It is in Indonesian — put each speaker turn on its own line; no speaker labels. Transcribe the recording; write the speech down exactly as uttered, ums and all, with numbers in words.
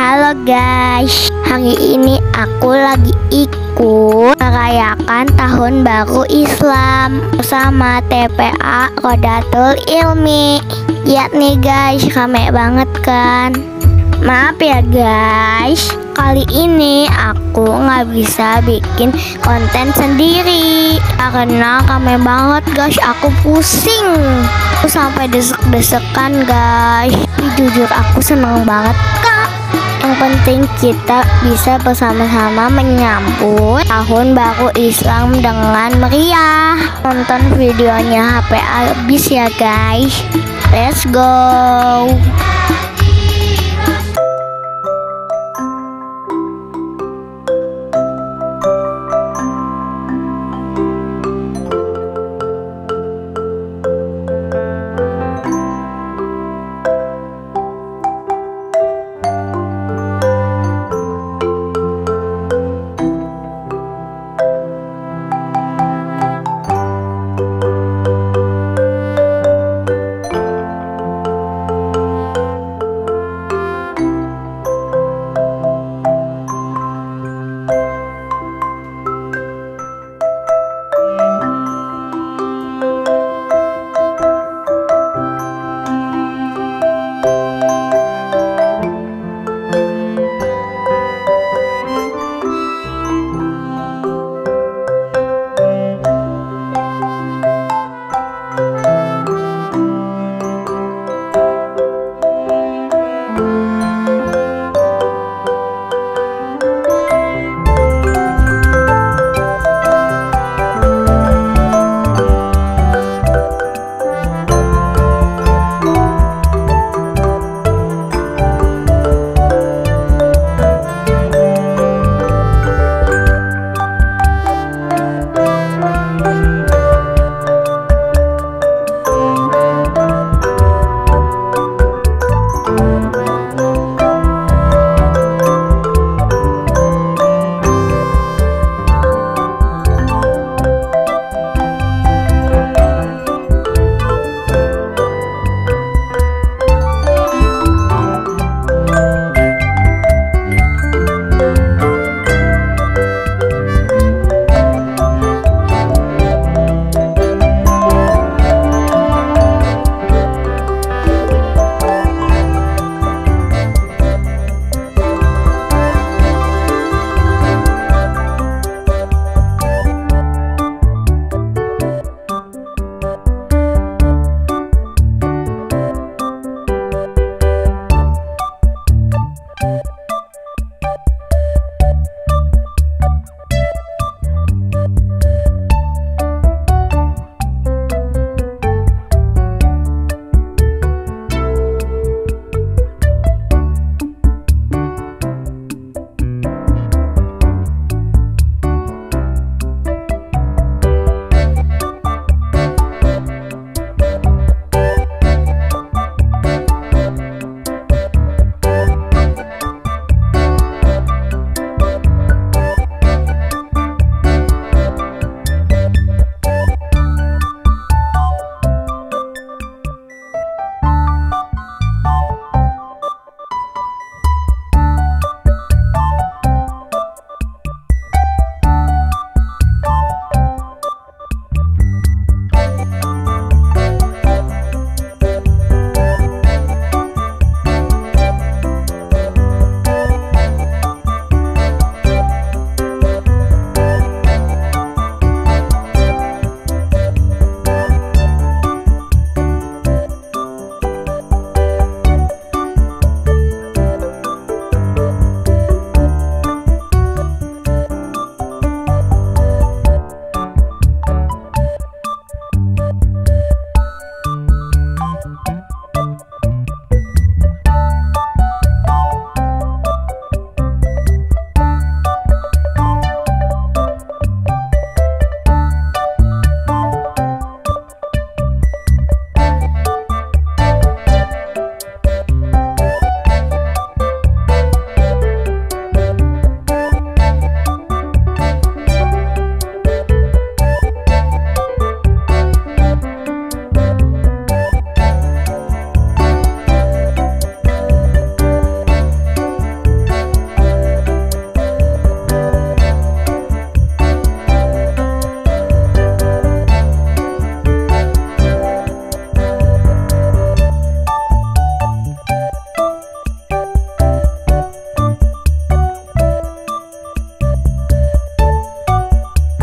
Halo guys, hari ini aku lagi ikut merayakan tahun baru Islam bersama T P A Rodatul Ilmi. Lihat nih guys, rame banget kan. Maaf ya guys, kali ini aku nggak bisa bikin konten sendiri karena rame banget guys. Aku pusing, aku sampai desek-desekan guys. Tapi jujur aku seneng banget kak. Yang penting kita bisa bersama-sama menyambut tahun baru Islam dengan meriah. Nonton videonya H P habis ya guys. Let's go.